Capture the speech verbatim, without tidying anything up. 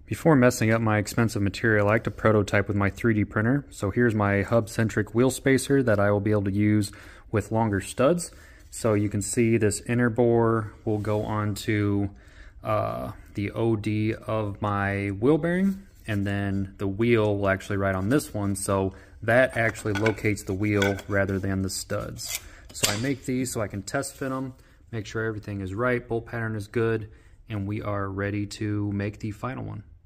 Before messing up my expensive material, I like to prototype with my three D printer. So here's my hub-centric wheel spacer that I will be able to use with longer studs. So you can see this inner bore will go onto uh, the O D of my wheel bearing, and then the wheel will actually ride on this one, so that actually locates the wheel rather than the studs. So I make these so I can test fit them, make sure everything is right, bolt pattern is good, and we are ready to make the final one.